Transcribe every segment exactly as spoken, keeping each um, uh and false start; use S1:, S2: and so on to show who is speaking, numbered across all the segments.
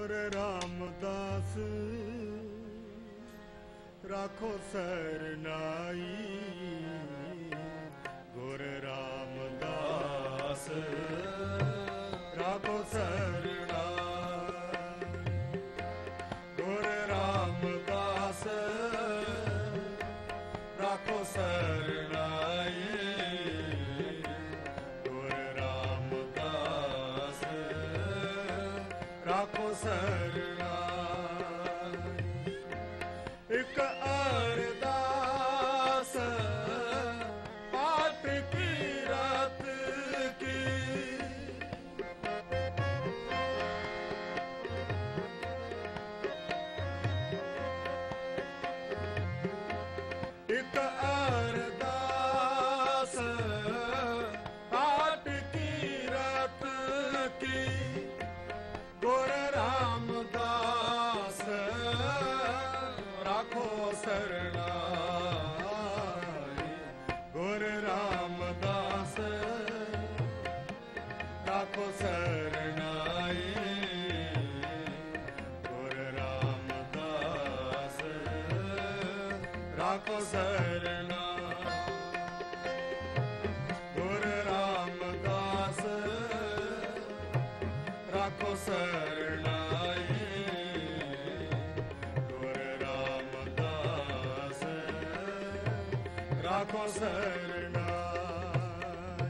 S1: गुर रामदास राखो सरनाई, गुर रामदास राखो सरनाई, गुर रामदास राखो सरनाई, गुर रामदास राखो सरनाई। एक अरदास पाठ की रात की, एक अरदास पाठ की रात की, गुर रामदास राखो सरनाई, गुर रामदास राखो सरनाई, गुर रामदास राखो सरनाई, गुर रामदास राखो सरनाई, गुर रामदास राखो सरनाई।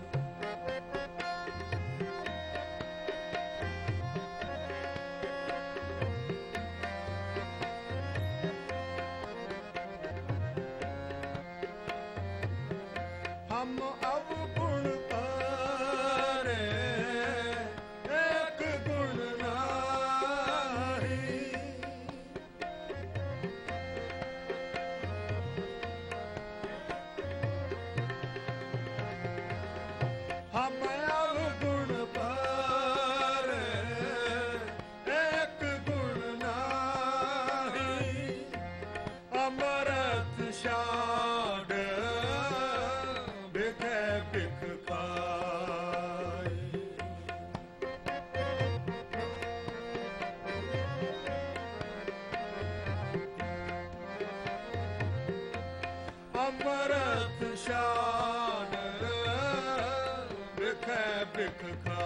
S1: हम अवगुण करे एक गुण नाही, हम अवगुण पर एक गुण नाही, अमृत शाड बिखे बिख खाई, अमृत शान बिखे बिख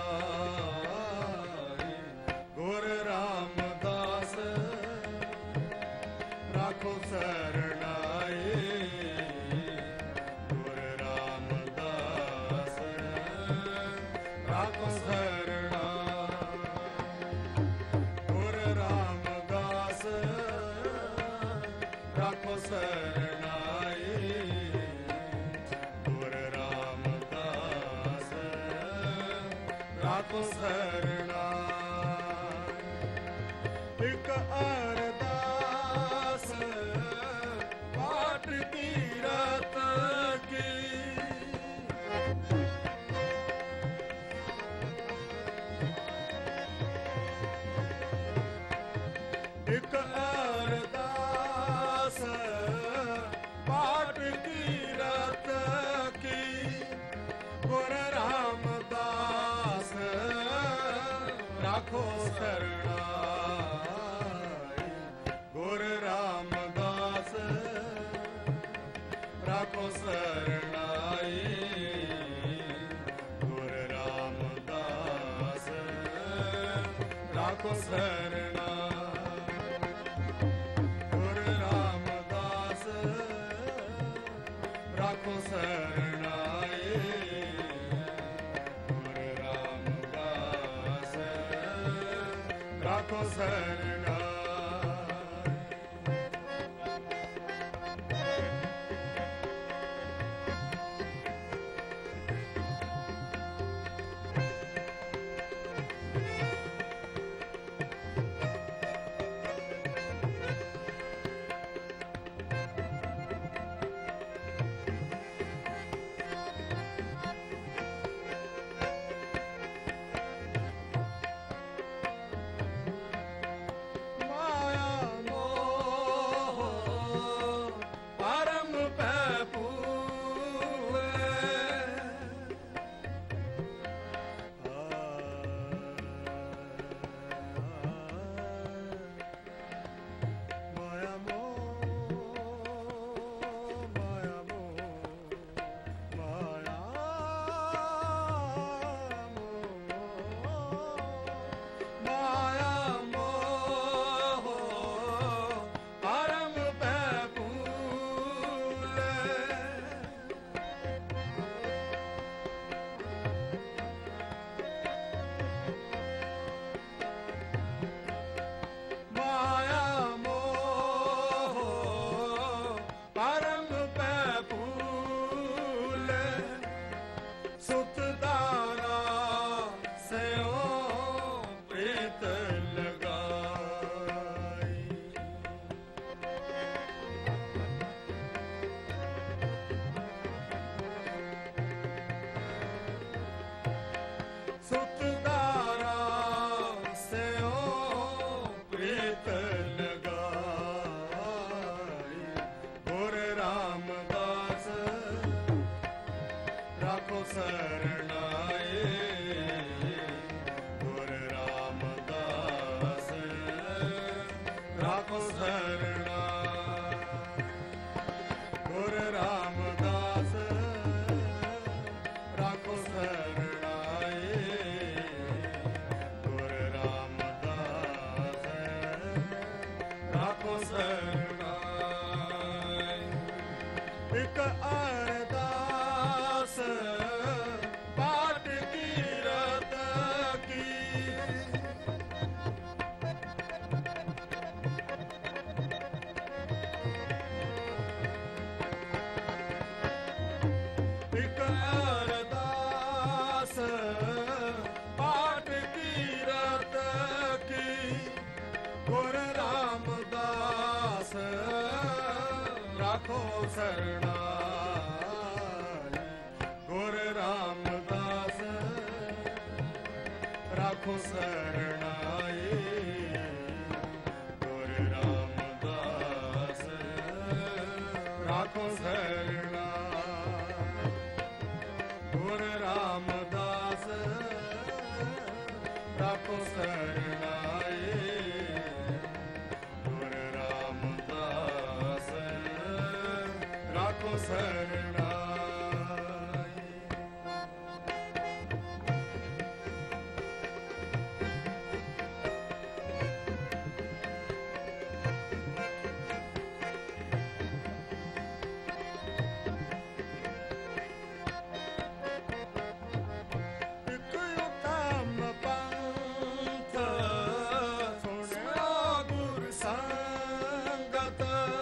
S1: खाई, गुर रामदास राखो सरनाई, गुर रामदास राखो सरनाई, गुर रामदास राखो सरनाई, गुर रामदास राखो सरनाई। एक अरदास पाठ की रात की, एक अरदास पाठ की रात की, गुर रामदास राखो सरनाई, गुर रामदास राखो सरनाई, गुर रामदास राखो सरनाई, गुर रामदास राखो सरनाई, गुर रामदास राखो सरनाई। प्रीत लगाई। सुतदारा से ओ प्रीत लगाई। गुर रामदास राखो शरणाई। गुर रामदास राखो शरणाई। गुर रामदास राखो शरणाई। गुर रामदास राखो शरणाई। एक अरदास पाठ कीरत की। एक अरदास पाठ कीरत की। गुर रामदास राखो शरणाई। गुर रामदास राखो शरणाई। गुर रामदास राखो शरणाई। गुर रामदास राखो शरणाई। गुर रामदास राखो शरणाई। एक उत्तम पंथ सुनो गुर संगत।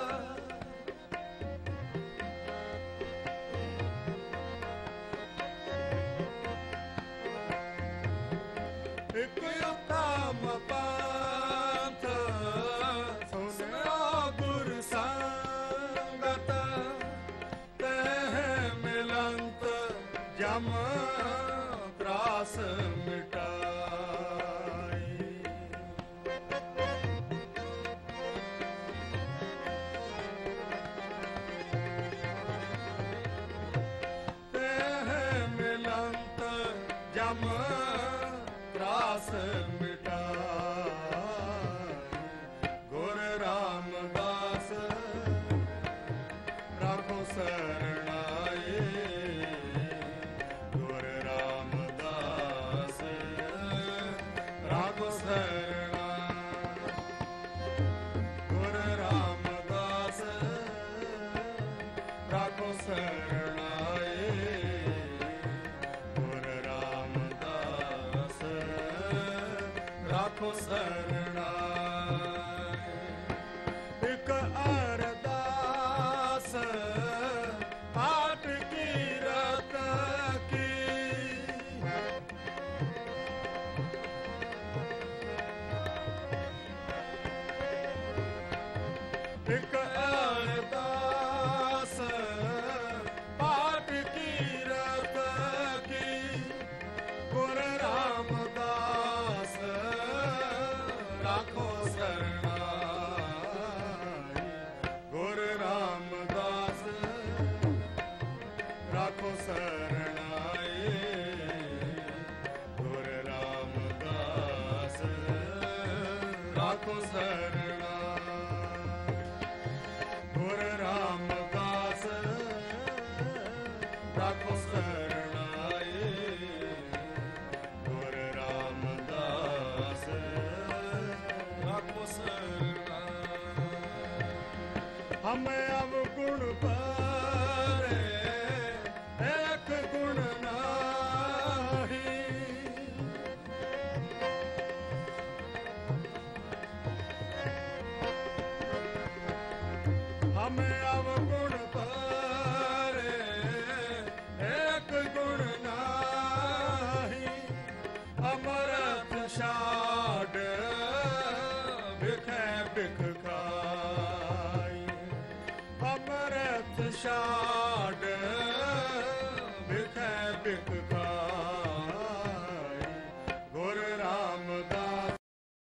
S1: एक उत्तम पंथ सुनो गुर संगत। तह मिलंत जम त्रास मिटाई। तह मिलंत जम त्रास मिटाई। गुर रामदास राखो शरणाई। गुर रामदास राखो शरणाई। गुर रामदास राखो शरणाई। गुर रामदास राखो शरणाई। एक अरदास पाठ कीरत की। एक अरदास पाठ कीरत की। गुर रामदास राखो शरणाई। गुर रामदास राखो शरणाई। गुर रामदास राखो शरणाई। गुर रामदास राखो शरणाई। गुर रामदास राखो शरणाई। हमें अवगुण पारे एक गुण नाही। हमें अवगुण पारे एक गुण नाही। अमरत शार शाह